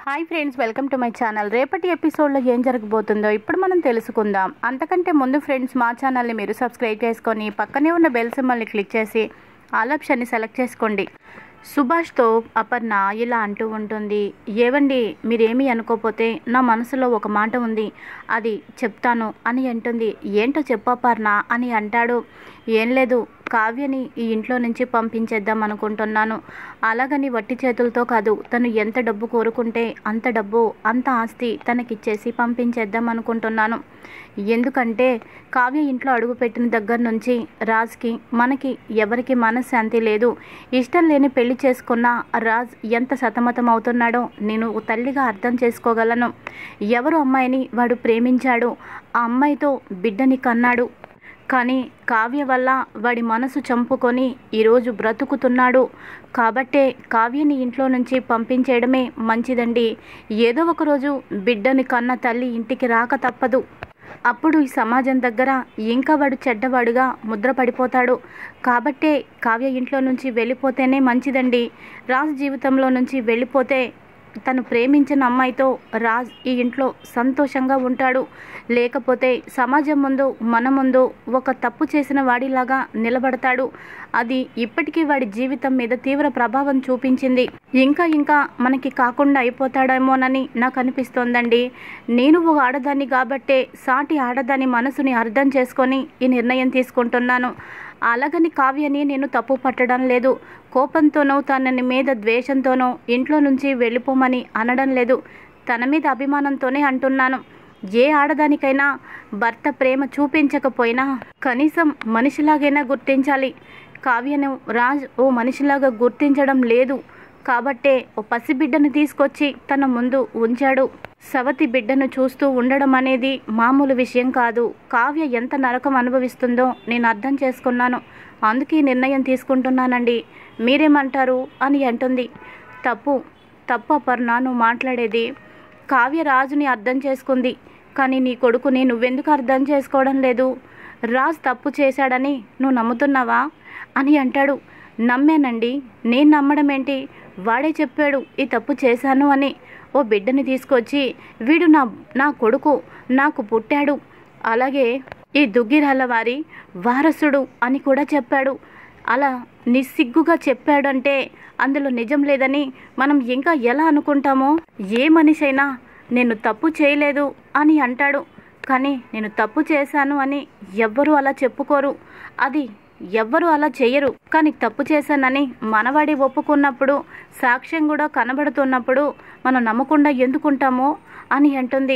Hi friends, welcome to my channel. రేపటి ఎపిసోడ్లో ఏం జరగబోతుందో ఇప్పుడు మనం తెలుసుకుందాం. అంతకంటే ముందు ఫ్రెండ్స్, మా ఛానల్ని మీరు సబ్స్క్రైబ్ చేసుకొని పక్కనే ఉన్న బెల్ సింబల్ని క్లిక్ చేసి ఆల్ ఆప్షన్ని సెలెక్ట్ చేసుకోండి. సుభాష్తో అపర్ణ ఇలా అంటూ ఉంటుంది, ఏవండి మీరేమీ అనుకోపోతే నా మనసులో ఒక మాట ఉంది, అది చెప్తాను అని అంటుంది. ఏంటో చెప్పు అపర్ణ అని అంటాడు. ఏం లేదు, కావ్యని ఈ ఇంట్లో నుంచి పంపించేద్దాం అనుకుంటున్నాను. అలాగని వట్టి చేతులతో కాదు, తను ఎంత డబ్బు కోరుకుంటే అంత డబ్బు అంత ఆస్తి తనకిచ్చేసి పంపించేద్దాం అనుకుంటున్నాను. ఎందుకంటే కావ్య ఇంట్లో అడుగుపెట్టిన దగ్గర నుంచి రాజ్కి మనకి ఎవరికి మనశ్శాంతి లేదు. ఇష్టం లేని పెళ్లి చేసుకున్న రాజ్ ఎంత సతమతం అవుతున్నాడో నేను తల్లిగా అర్థం చేసుకోగలను. ఎవరు అమ్మాయిని వాడు ప్రేమించాడు, ఆ అమ్మాయితో బిడ్డని కన్నాడు. కానీ కావ్య వల్ల వాడి మనసు చంపుకొని ఈరోజు బ్రతుకుతున్నాడు. కాబట్టే కావ్యని ఇంట్లో నుంచి పంపించేయడమే మంచిదండి. ఏదో ఒకరోజు బిడ్డని కన్న తల్లి ఇంటికి రాక తప్పదు. అప్పుడు ఈ సమాజం దగ్గర ఇంకా వాడు చెడ్డవాడుగా ముద్ర పడిపోతాడు. కాబట్టే కావ్య ఇంట్లో నుంచి వెళ్ళిపోతేనే మంచిదండి. రాజ్ జీవితంలో నుంచి వెళ్ళిపోతే తను ప్రేమించిన అమ్మాయితో రాజ్ ఈ ఇంట్లో సంతోషంగా ఉంటాడు. లేకపోతే సమాజం ముందు మన ముందు ఒక తప్పు చేసిన వాడిలాగా నిలబడతాడు. అది ఇప్పటికీ వాడి జీవితం మీద తీవ్ర ప్రభావం చూపించింది. ఇంకా మనకి కాకుండా అయిపోతాడేమోనని నాకు అనిపిస్తోందండి. నేను ఒక ఆడదాన్ని కాబట్టే సాటి ఆడదాని మనసుని అర్థం చేసుకొని ఈ నిర్ణయం తీసుకుంటున్నాను. అలాగని కావ్యని నేను తప్పు పట్టడం లేదు. కోపంతోనో తనని మీద ద్వేషంతోనో ఇంట్లో నుంచి వెళ్ళిపోమని అనడం లేదు. తన మీద అభిమానంతోనే అంటున్నాను. ఏ ఆడదానికైనా భర్త ప్రేమ చూపించకపోయినా కనీసం మనిషిలాగైనా గుర్తించాలి. కావ్యను రాజ్ ఓ మనిషిలాగా గుర్తించడం లేదు. కాబట్టే ఓ పసిబిడ్డను తీసుకొచ్చి తన ముందు ఉంచాడు. సవతి బిడ్డను చూస్తూ ఉండడం అనేది మామూలు విషయం కాదు. కావ్య ఎంత నరకం అనుభవిస్తుందో నేను అర్థం చేసుకున్నాను. అందుకే నిర్ణయం తీసుకుంటున్నానండి. మీరేమంటారు అని అంటుంది. తప్పు అపర్ణ నువ్వు మాట్లాడేది. కావ్య రాజుని అర్థం చేసుకుంది, కానీ నీ కొడుకుని నువ్వెందుకు అర్థం చేసుకోవడం లేదు? రాజ్ తప్పు చేశాడని నువ్వు నమ్ముతున్నావా అని అంటాడు. నమ్మానండి. నేను నమ్మడం ఏంటి? వాడే చెప్పాడు ఈ తప్పు చేశాను అని. ఓ బిడ్డని తీసుకొచ్చి వీడు నా కొడుకు, నాకు పుట్టాడు, అలాగే ఈ దుగ్గిరాల వారి వారసుడు అని కూడా చెప్పాడు. అలా నిస్సిగ్గుగా చెప్పాడంటే అందులో నిజం లేదని మనం ఇంకా ఎలా అనుకుంటామో? ఏ మనిషి అయినా నేను తప్పు చేయలేదు అని అంటాడు. కానీ నేను తప్పు చేశాను అని ఎవ్వరూ అలా చెప్పుకోరు. అది ఎవ్వరూ అలా చేయరు. కానీ తప్పు చేశానని మనవాడి ఒప్పుకున్నప్పుడు, సాక్ష్యం కూడా కనబడుతున్నప్పుడు మనం నమ్మకుండా ఎందుకుంటామో అని అంటుంది.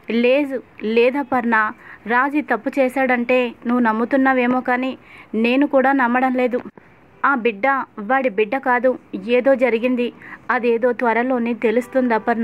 లేదపర్ణ, రాజీ తప్పు చేశాడంటే నువ్వు నమ్ముతున్నావేమో, కానీ నేను కూడా నమ్మడం లేదు. ఆ బిడ్డ వాడి బిడ్డ కాదు, ఏదో జరిగింది. అదేదో త్వరలోనే తెలుస్తుంది అపర్ణ.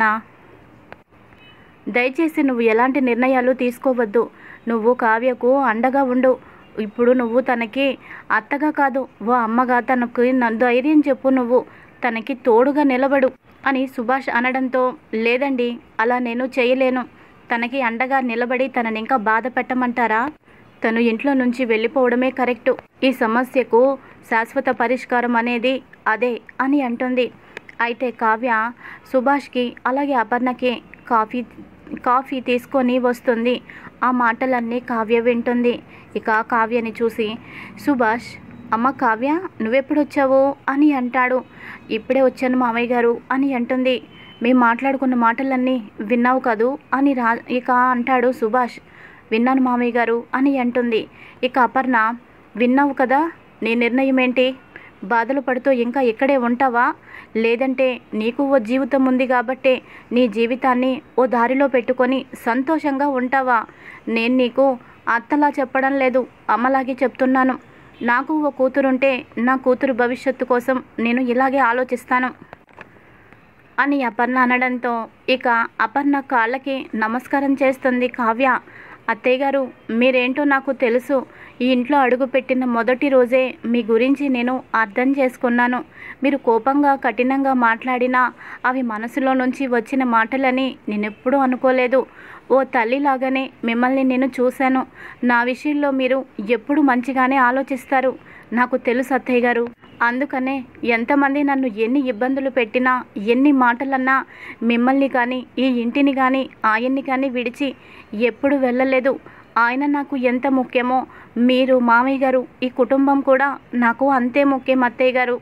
దయచేసి నువ్వు ఎలాంటి నిర్ణయాలు తీసుకోవద్దు. నువ్వు కావ్యకు అండగా ఉండు. ఇప్పుడు నువ్వు తనకి అత్తగా కాదు, ఓ అమ్మగా తనకు ధైర్యం చెప్పు. నువ్వు తనకి తోడుగా నిలబడు అని సుభాష్ అనడంతో, లేదండి అలా నేను చేయలేను. తనకి అండగా నిలబడి తనని ఇంకా బాధ పెట్టమంటారా? తను ఇంట్లో నుంచి వెళ్ళిపోవడమే కరెక్టు. ఈ సమస్యకు శాశ్వత పరిష్కారం అనేది అదే అని అంటుంది. అయితే కావ్య సుభాష్కి అలాగే అపర్ణకి కాఫీ తీసుకొని వస్తుంది. ఆ మాటలన్నీ కావ్య వింటుంది. ఇక కావ్యని చూసి సుభాష్, అమ్మ కావ్య నువ్వెప్పుడొచ్చావు అని అంటాడు. ఇప్పుడే వచ్చాను మామయ్య గారు అని అంటుంది. మేము మాట్లాడుకున్న మాటలన్నీ విన్నావు కదూ అని ఇక అంటాడు సుభాష్. విన్నాను మామయ్య గారు అని అంటుంది. ఇక అపర్ణ, విన్నావు కదా, నీ నిర్ణయం ఏంటి? బాధలు పడుతూ ఇంకా ఇక్కడే ఉంటావా? లేదంటే నీకు ఓ జీవితం ఉంది కాబట్టే నీ జీవితాన్ని ఓ దారిలో పెట్టుకొని సంతోషంగా ఉంటావా? నేను నీకు అత్తలా చెప్పడం లేదు, అమ్మలాగే చెప్తున్నాను. నాకు ఓ కూతురుంటే నా కూతురు భవిష్యత్తు కోసం నేను ఇలాగే ఆలోచిస్తాను అని అపర్ణ అనడంతో ఇక అపర్ణ కాళ్ళకి నమస్కారం చేస్తుంది కావ్య. అత్తయ్య గారు, మీరేంటో నాకు తెలుసు. ఈ ఇంట్లో అడుగుపెట్టిన మొదటి రోజే మీ గురించి నేను అర్థం చేసుకున్నాను. మీరు కోపంగా కఠినంగా మాట్లాడినా అవి మనసులో నుంచి వచ్చిన మాటలని నేనెప్పుడూ అనుకోలేదు. ఓ తల్లిలాగానే మిమ్మల్ని నేను చూశాను. నా విషయంలో మీరు ఎప్పుడు మంచిగానే ఆలోచిస్తారు. నాకు తెలుసు అత్తయ్య గారు అందుకనే ఎంతమంది నన్ను ఎన్ని ఇబ్బందులు పెట్టినా, ఎన్ని మాటలన్నా మిమ్మల్ని కానీ, ఈ ఇంటిని కానీ, ఆయన్ని కానీ విడిచి ఎప్పుడు వెళ్ళలేదు. ఆయన నాకు ఎంత ముఖ్యమో మీరు మామయ్య గారు, ఈ కుటుంబం కూడా నాకు అంతే ముఖ్యం అత్తయ్య గారు.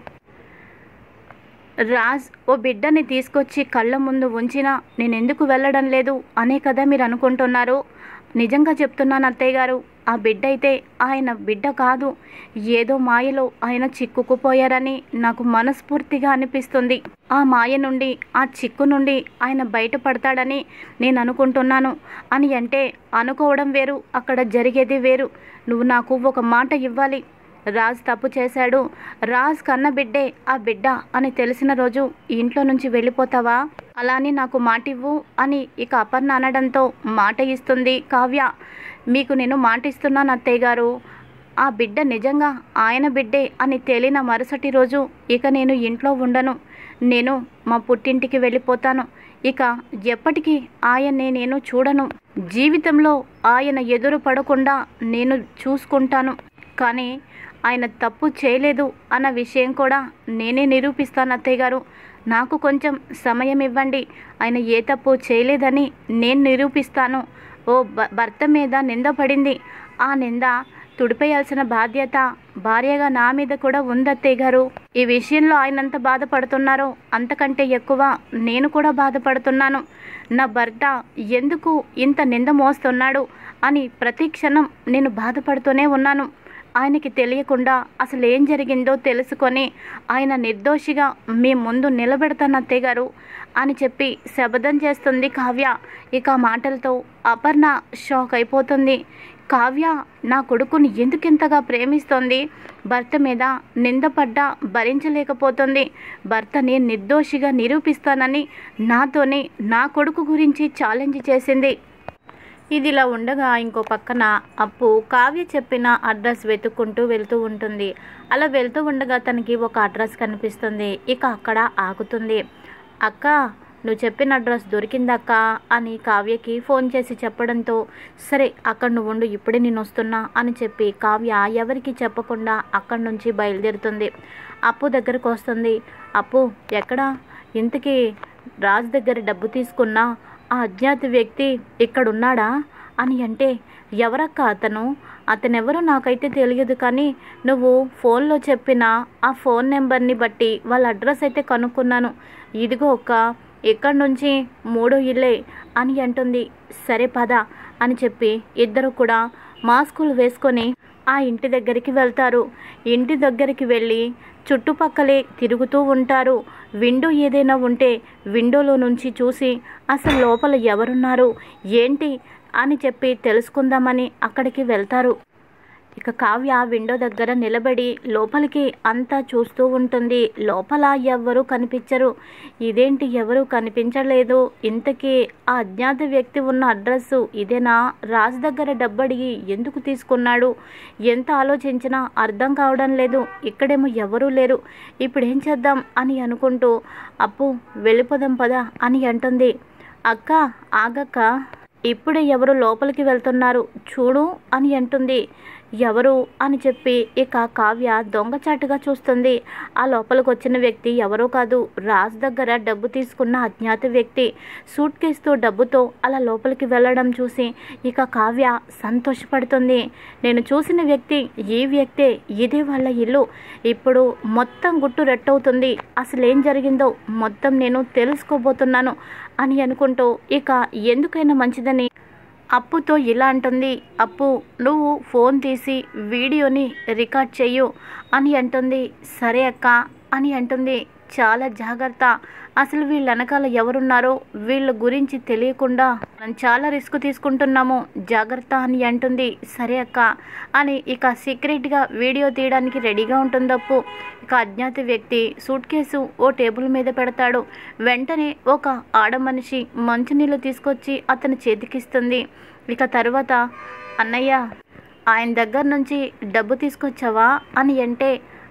రాజ్ ఓ బిడ్డని తీసుకొచ్చి కళ్ళ ముందు ఉంచినా నేనెందుకు వెళ్ళడం లేదు అనే కదా మీరు అనుకుంటున్నారు. నిజంగా చెప్తున్నాను అత్తయ్య గారు, ఆ బిడ్డ అయితే ఆయన బిడ్డ కాదు. ఏదో మాయలో ఆయన చిక్కుకుపోయారని నాకు మనస్ఫూర్తిగా అనిపిస్తుంది. ఆ మాయ నుండి, ఆ చిక్కు నుండి ఆయన బయటపడతాడని నేను అనుకుంటున్నాను. అని అంటే అనుకోవడం వేరు, అక్కడ జరిగేది వేరు. నువ్వు నాకు ఒక మాట ఇవ్వాలి. రాజ్ తప్పు చేశాడు, రాజ్ కన్న బిడ్డే ఆ బిడ్డ అని తెలిసిన రోజు ఇంట్లో నుంచి వెళ్ళిపోతావా? అలానే నాకు మాట ఇవ్వు అని ఇక అపర్ణ అనడంతో మాట ఇస్తుంది కావ్య. మీకు నేను మాట ఇస్తున్నాను అత్తయ్య గారు, ఆ బిడ్డ నిజంగా ఆయన బిడ్డే అని తేలిన మరుసటి రోజు ఇక నేను ఇంట్లో ఉండను. నేను మా పుట్టింటికి వెళ్ళిపోతాను. ఇక ఎప్పటికీ ఆయన్ని నేను చూడను. జీవితంలో ఆయన ఎదురు పడకుండా నేను చూసుకుంటాను. కానీ ఆయన తప్పు చేయలేదు అన్న విషయం కూడా నేనే నిరూపిస్తాను అత్తయ్య గారు. నాకు కొంచెం సమయం ఇవ్వండి. ఆయన ఏ తప్పు చేయలేదని నేను నిరూపిస్తాను. ఓ భర్త మీద నింద పడింది, ఆ నింద తుడిపేయాల్సిన బాధ్యత భార్యగా నా మీద కూడా ఉంది అత్తయ్య గారు. ఈ విషయంలో ఆయన ఎంత బాధపడుతున్నారో అంతకంటే ఎక్కువ నేను కూడా బాధపడుతున్నాను. నా భర్త ఎందుకు ఇంత నింద మోస్తున్నాడు అని ప్రతి క్షణం నేను బాధపడుతూనే ఉన్నాను. ఆయనకి తెలియకుండా అసలు ఏం జరిగిందో తెలుసుకొని ఆయన నిర్దోషిగా మీ ముందు నిలబెడతాను అత్తయ్య గారు అని చెప్పి శపథం చేస్తుంది కావ్య. ఇక మాటలతో అపర్ణ షాక్ అయిపోతుంది. కావ్య నా కొడుకుని ఎందుకింతగా ప్రేమిస్తోంది? భర్త మీద నిందపడ్డా భరించలేకపోతుంది. భర్తని నిర్దోషిగా నిరూపిస్తానని నాతోనే నా కొడుకు గురించి ఛాలెంజ్ చేసింది. ఇదిలా ఉండగా ఇంకో పక్కన అప్పు కావ్య చెప్పిన అడ్రస్ వెతుక్కుంటూ వెళ్తూ ఉంటుంది. అలా వెళ్తూ ఉండగా తనకి ఒక అడ్రస్ కనిపిస్తుంది. ఇక అక్కడ ఆగుతుంది. అక్క, నువ్వు చెప్పిన అడ్రస్ దొరికిందక్క అని కావ్యకి ఫోన్ చేసి చెప్పడంతో సరే అక్కడ నువ్వు ఉండు, ఇప్పుడే నేను వస్తున్నా అని చెప్పి కావ్య ఎవరికి చెప్పకుండా అక్కడి నుంచి బయలుదేరుతుంది. అప్పు దగ్గరకు వస్తుంది. అప్పు ఎక్కడా? ఇంతకీ రాజ్ దగ్గర డబ్బు తీసుకున్నా ఆ అజ్ఞాత వ్యక్తి ఇక్కడున్నాడా అని అంటే ఎవరక్క అతను? అతనెవరో నాకైతే తెలియదు, కానీ నువ్వు ఫోన్లో చెప్పిన ఆ ఫోన్ నెంబర్ని బట్టి వాళ్ళ అడ్రస్ అయితే కనుక్కున్నాను. ఇదిగో అక్క, ఇక్కడి నుంచి 3వ ఇల్లే అని అంటుంది. సరే పద అని చెప్పి ఇద్దరు కూడా మాస్కులు వేసుకొని ఆ ఇంటి దగ్గరికి వెళ్తారు. ఇంటి దగ్గరికి వెళ్ళి చుట్టుపక్కలే తిరుగుతూ ఉంటారు. విండో ఏదైనా ఉంటే విండోలో నుంచి చూసి అసలు లోపల ఎవరున్నారు ఏంటి అని చెప్పి తెలుసుకుందామని అక్కడికి వెళ్తారు. ఇక కావ్య విండో దగ్గర నిలబడి లోపలికి అంతా చూస్తూ ఉంటుంది. లోపల ఎవ్వరూ కనిపించరు. ఇదేంటి ఎవరూ కనిపించలేదు? ఇంతకీ ఆ అజ్ఞాత వ్యక్తి ఉన్న అడ్రస్సు ఇదేనా? రాజ్ దగ్గర డబ్బడిగి ఎందుకు తీసుకున్నాడు? ఎంత ఆలోచించినా అర్థం కావడం లేదు. ఇక్కడేమో ఎవరూ లేరు. ఇప్పుడు ఏం చేద్దాం అని అనుకుంటూ అప్పు వెళ్ళిపోదాం పదా అని అంటుంది. అక్క ఆగక్క, ఇప్పుడే ఎవరు లోపలికి వెళ్తున్నారు చూడు అని అంటుంది. ఎవరు అని చెప్పి ఇక కావ్య దొంగచాటుగా చూస్తుంది. ఆ లోపలికి వచ్చిన వ్యక్తి ఎవరో కాదు, రాజ్ దగ్గర డబ్బు తీసుకున్న అజ్ఞాత వ్యక్తి. సూట్ కేసుతో డబ్బుతో అలా లోపలికి వెళ్ళడం చూసి ఇక కావ్య సంతోషపడుతుంది. నేను చూసిన వ్యక్తి ఈ వ్యక్తే, ఇదే వాళ్ళ ఇల్లు. ఇప్పుడు మొత్తం గుట్టు రెట్టవుతుంది. అసలు ఏం జరిగిందో మొత్తం నేను తెలుసుకోబోతున్నాను అని అనుకుంటూ ఇక ఎందుకైనా మంచిదని అప్పుతో ఇలా అంటుంది. అప్పు, నువ్వు ఫోన్ తీసి వీడియోని రికార్డ్ చెయ్యు అని అంటుంది. సరే అక్క అని అంటుంది. చాలా జాగ్రత్త, అసలు వీళ్ళ వెనకాల ఎవరున్నారో వీళ్ళ గురించి తెలియకుండా మనం చాలా రిస్క్ తీసుకుంటున్నాము, జాగ్రత్త అని అంటుంది. సరే అక్క అని ఇక సీక్రెట్గా వీడియో తీయడానికి రెడీగా ఉంటుంది అప్పు. ఇక అజ్ఞాత వ్యక్తి సూట్ కేసు ఓ టేబుల్ మీద పెడతాడు. వెంటనే ఒక ఆడమనిషి మంచినీళ్ళు తీసుకొచ్చి అతని చేతికిస్తుంది. ఇక తర్వాత అన్నయ్య, ఆయన దగ్గర నుంచి డబ్బు తీసుకొచ్చావా అని అంటే,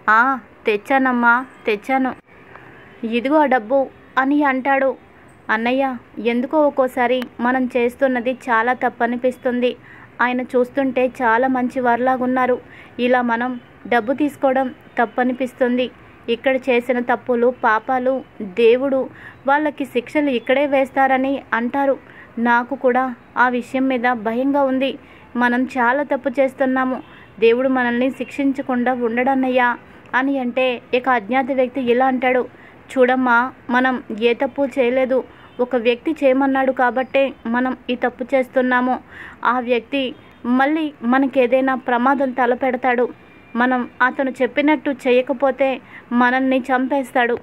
తెచ్చానమ్మా తెచ్చాను, ఇదిగో ఆ డబ్బు అని అంటాడు. అన్నయ్య, ఎందుకో ఒక్కోసారి మనం చేస్తున్నది చాలా తప్పనిపిస్తుంది. ఆయన చూస్తుంటే చాలా మంచి వారిలాగున్నారు. ఇలా మనం డబ్బు తీసుకోవడం తప్పనిపిస్తుంది. ఇక్కడ చేసిన తప్పులు పాపాలు దేవుడు వాళ్ళకి శిక్షలు ఇక్కడే వేస్తారని అంటారు. నాకు కూడా ఆ విషయం మీద భయంగా ఉంది. మనం చాలా తప్పు చేస్తున్నాము, దేవుడు మనల్ని శిక్షించకుండా ఉండడన్నయ్యా అని అంటే ఇక అజ్ఞాత వ్యక్తి ఇలా అంటాడు, చూడమ్మా, మనం ఏ తప్పు చేయలేదు. ఒక వ్యక్తి చేయమన్నాడు కాబట్టే మనం ఈ తప్పు చేస్తున్నాము. ఆ వ్యక్తి మళ్ళీ మనకేదైనా ప్రమాదం తలపెడతాడు. మనం అతను చెప్పినట్టు చేయకపోతే మనల్ని చంపేస్తాడు.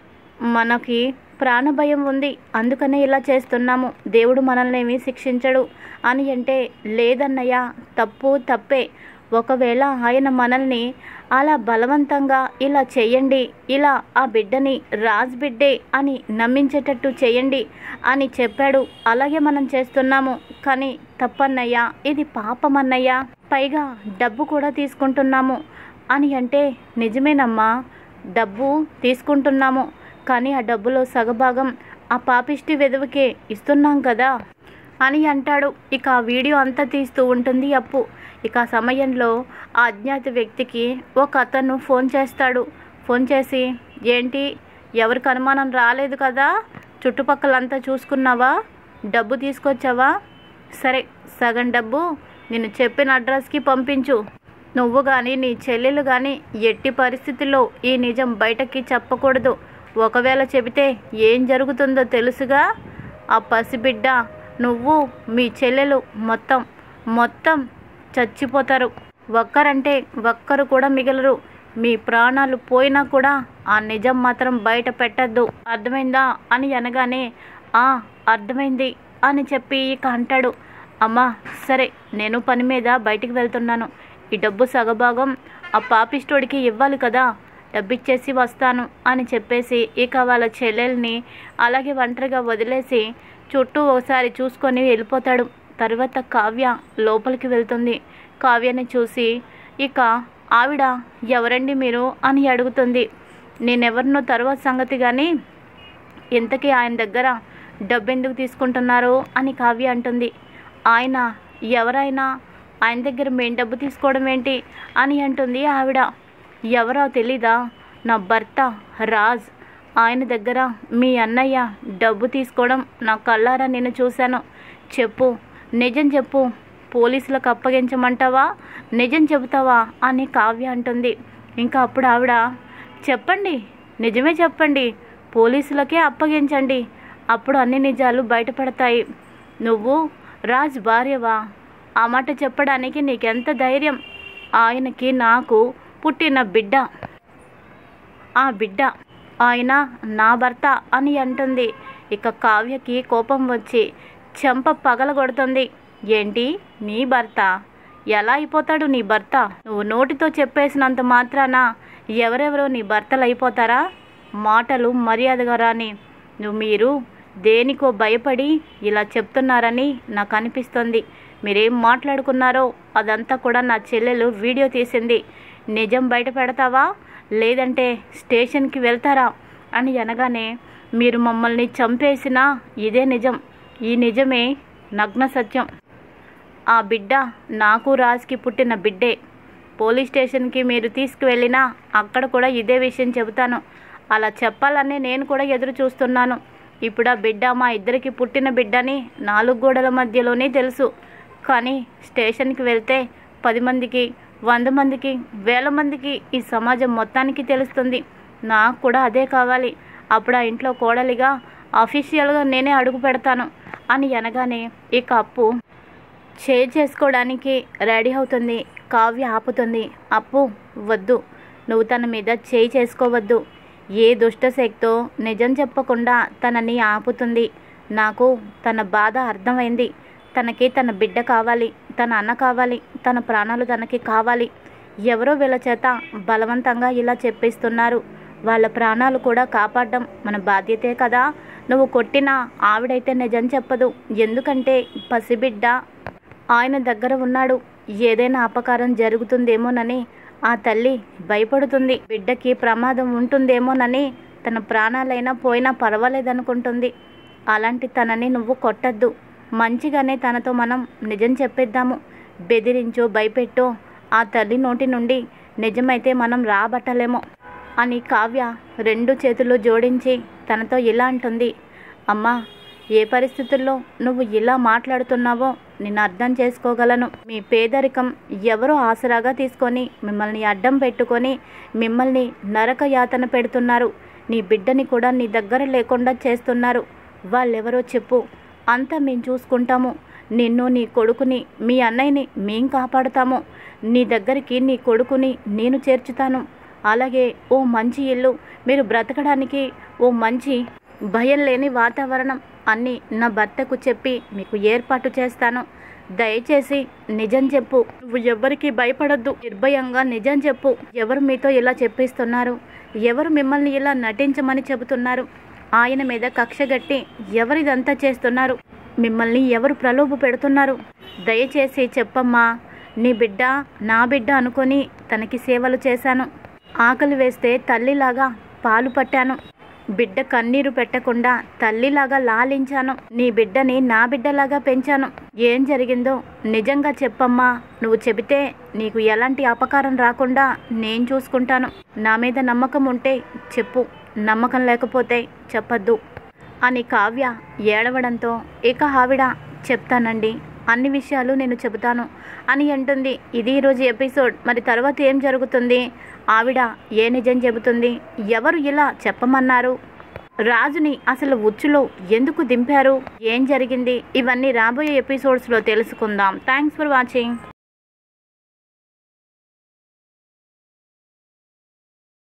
మనకి ప్రాణభయం ఉంది, అందుకనే ఇలా చేస్తున్నాము. దేవుడు మనల్ని ఏమీ శిక్షించడు అని అంటే, లేదన్నయ్య, తప్పు తప్పే. ఒకవేళ ఆయన మనల్ని అలా బలవంతంగా ఇలా చేయండి, ఇలా ఆ బిడ్డని రాజ్ బిడ్డే అని నమ్మించేటట్టు చేయండి అని చెప్పాడు. అలాగే మనం చేస్తున్నాము. కానీ తప్పన్నయ్యా, ఇది పాపం అన్నయ్యా, పైగా డబ్బు కూడా తీసుకుంటున్నాము అని అంటే, నిజమేనమ్మా, డబ్బు తీసుకుంటున్నాము, కానీ ఆ డబ్బులో సగభాగం ఆ పాపిష్టి వెధవకే ఇస్తున్నాం కదా అని అంటాడు. ఇక ఆ వీడియో అంతా తీస్తూ ఉంటుంది అప్పు. ఇక ఆ సమయంలో ఆ అజ్ఞాత వ్యక్తికి ఒక అతను ఫోన్ చేస్తాడు. ఫోన్ చేసి, ఏంటి, ఎవరికి అనుమానం రాలేదు కదా, చుట్టుపక్కలంతా చూసుకున్నావా, డబ్బు తీసుకొచ్చావా, సరే సగం డబ్బు నేను చెప్పిన అడ్రస్కి పంపించు. నువ్వు కానీ నీ చెల్లెలు కానీ ఎట్టి పరిస్థితుల్లో ఈ నిజం బయటకి చెప్పకూడదు. ఒకవేళ చెబితే ఏం జరుగుతుందో తెలుసుగా. ఆ పసిబిడ్డ, నువ్వు, మీ చెల్లెలు మొత్తం చచ్చిపోతారు. ఒక్కరంటే ఒక్కరు కూడా మిగలరు. మీ ప్రాణాలు పోయినా కూడా ఆ నిజం మాత్రం బయట పెట్టద్దు, అర్థమైందా అని అనగానే, అర్థమైంది అని చెప్పి ఇక అంటాడు. అమ్మా, సరే, నేను పని మీద బయటికి వెళ్తున్నాను. ఈ డబ్బు సగభాగం ఆ పాపిస్టోడికి ఇవ్వాలి కదా, డబ్బిచ్చేసి వస్తాను అని చెప్పేసి ఇక వాళ్ళ చెల్లెల్ని అలాగే ఒంటరిగా వదిలేసి చుట్టూ ఒకసారి చూసుకొని వెళ్ళిపోతాడు. తర్వాత కావ్య లోపలికి వెళ్తుంది. కావ్యని చూసి ఇక ఆవిడ, ఎవరండి మీరు అని అడుగుతుంది. నేనెవరినో తర్వాత సంగతి, కానీ ఇంతకీ ఆయన దగ్గర డబ్బు ఎందుకు తీసుకుంటున్నారు అని కావ్య అంటుంది. ఆయన ఎవరైనా, ఆయన దగ్గర మేము డబ్బు తీసుకోవడం ఏంటి అని అంటుంది ఆవిడ. ఎవరో తెలీదా, నా భర్త రాజ్, ఆయన దగ్గర మీ అన్నయ్య డబ్బు తీసుకోవడం నా కళ్ళారా నేను చూశాను. చెప్పు, నిజం చెప్పు, పోలీసులకు అప్పగించమంటావా, నిజం చెబుతావా అని కావ్య అంటుంది. ఇంకా అప్పుడు ఆవిడ, చెప్పండి, నిజమే చెప్పండి, పోలీసులకే అప్పగించండి, అప్పుడు అన్ని నిజాలు బయటపడతాయి. నువ్వు రాజ్ భార్యవా, ఆ మాట చెప్పడానికి నీకెంత ధైర్యం? ఆయనకి నాకు పుట్టిన బిడ్డ, ఆ బిడ్డ ఆయన నా భర్త అని అంటుంది. ఇక కావ్యకి కోపం వచ్చి చెంప పగలగొడుతుంది. ఏంటి, నీ భర్త? ఎలా అయిపోతాడు నీ భర్త? నువ్వు నోటితో చెప్పేసినంత మాత్రాన ఎవరెవరో నీ భర్తలు అయిపోతారా? మాటలు మర్యాదగా రాని. మీరు దేనికో భయపడి ఇలా చెప్తున్నారని నాకు అనిపిస్తుంది. మీరేం మాట్లాడుకున్నారో అదంతా కూడా నా చెల్లెలు వీడియో తీసింది. నిజం బయట పెడతావా, లేదంటే స్టేషన్కి వెళ్తారా అని అనగానే, మీరు మమ్మల్ని చంపేసినా ఇదే నిజం, ఈ నిజమే నగ్న సత్యం. ఆ బిడ్డ నాకు రాజ్కి పుట్టిన బిడ్డే. పోలీస్ స్టేషన్కి మీరు తీసుకువెళ్ళినా అక్కడ కూడా ఇదే విషయం చెబుతాను. అలా చెప్పాలని నేను కూడా ఎదురు చూస్తున్నాను. ఇప్పుడు ఆ బిడ్డ మా ఇద్దరికి పుట్టిన బిడ్డని 4 గోడల మధ్యలోనే తెలుసు. కానీ స్టేషన్కి వెళ్తే 10 మందికి, 100 మందికి, 1000 మందికి, ఈ సమాజం మొత్తానికి తెలుస్తుంది. నాకు కూడా అదే కావాలి. అప్పుడు ఆ ఇంట్లో కోడలిగా అఫీషియల్గా నేనే అడుగు పెడతాను అని అనగానే ఇక అప్పు చేసుకోవడానికి రెడీ అవుతుంది. కావ్య ఆపుతుంది. అప్పు, వద్దు, నువ్వు తన మీద చేసుకోవద్దు. ఏ దుష్టశక్తో నిజం చెప్పకుండా తనని ఆపుతుంది. నాకు తన బాధ అర్థమైంది. తనకి తన బిడ్డ కావాలి, తన అన్న కావాలి, తన ప్రాణాలు తనకి కావాలి. ఎవరో వీళ్ళ చేత బలవంతంగా ఇలా చెప్పిస్తున్నారు. వాళ్ళ ప్రాణాలు కూడా కాపాడడం మన బాధ్యతే కదా. నువ్వు కొట్టిన ఆవిడైతే నిజం చెప్పదు. ఎందుకంటే పసిబిడ్డ ఆయన దగ్గర ఉన్నాడు. ఏదైనా అపకారం జరుగుతుందేమోనని ఆ తల్లి భయపడుతుంది. బిడ్డకి ప్రమాదం ఉంటుందేమోనని తన ప్రాణాలైనా పోయినా పర్వాలేదనుకుంటుంది. అలాంటి తనని నువ్వు కొట్టద్దు. మంచిగానే తనతో మనం నిజం చెప్పేద్దాము. బెదిరించో భయపెట్టో ఆ తల్లి నోటి నుండి నిజమైతే మనం రాబట్టలేమో అని కావ్య 2 చేతులు జోడించి తనతో ఇలా అంటుంది. అమ్మా, ఏ పరిస్థితుల్లో నువ్వు ఇలా మాట్లాడుతున్నావో నేను అర్థం చేసుకోగలను. మీ పేదరికం ఎవరో ఆసరాగా తీసుకొని మిమ్మల్ని అడ్డం పెట్టుకొని మిమ్మల్ని నరక యాతన పెడుతున్నారు. నీ బిడ్డని కూడా నీ దగ్గర లేకుండా చేస్తున్నారు. వాళ్ళెవరో చెప్పు, అంతా మేము చూసుకుంటాము. నిన్ను, నీ కొడుకుని, మీ అన్నయ్యని మేం కాపాడుతాము. నీ దగ్గరికి నీ కొడుకుని నేను చేర్చుతాను. అలాగే ఓ మంచి ఇల్లు, మీరు బ్రతకడానికి ఓ మంచి భయం లేని వాతావరణం అన్నీ నా భర్తకు చెప్పి మీకు ఏర్పాటు చేస్తాను. దయచేసి నిజం చెప్పు. నువ్వు ఎవ్వరికీ భయపడొద్దు. నిర్భయంగా నిజం చెప్పు. ఎవరు మీతో ఇలా చెప్పిస్తున్నారు? ఎవరు మిమ్మల్ని ఇలా నటించమని చెబుతున్నారు? ఆయన మీద కక్షగట్టి ఎవరిదంతా చేస్తున్నారు? మిమ్మల్ని ఎవరు ప్రలోభ పెడుతున్నారు? దయచేసి చెప్పమ్మా. నీ బిడ్డ నా బిడ్డ అనుకొని తనకి సేవలు చేశాను. ఆకలి వేస్తే తల్లిలాగా పాలు పట్టాను. బిడ్డ కన్నీరు పెట్టకుండా తల్లిలాగా లాలించాను. నీ బిడ్డని నా బిడ్డలాగా పెంచాను. ఏం జరిగిందో నిజంగా చెప్పమ్మా. నువ్వు చెబితే నీకు ఎలాంటి అపకారం రాకుండా నేను చూసుకుంటాను. నా మీద నమ్మకం ఉంటే చెప్పు, నమ్మకం లేకపోతే చెప్పద్దు అని కావ్య ఏడవడంతో ఇక ఆవిడ చెప్తానండి, అన్ని విషయాలు నేను చెబుతాను అని అంటుంది. ఇది ఈరోజు ఎపిసోడ్. మరి తర్వాత ఏం జరుగుతుంది? ఆవిడ ఏ నిజం చెబుతుంది? ఎవరు ఇలా చెప్పమన్నారు? రాజుని అసలు ఉచ్చులో ఎందుకు దింపారు? ఏం జరిగింది? ఇవన్నీ రాబోయే ఎపిసోడ్స్లో తెలుసుకుందాం. Thanks for watching.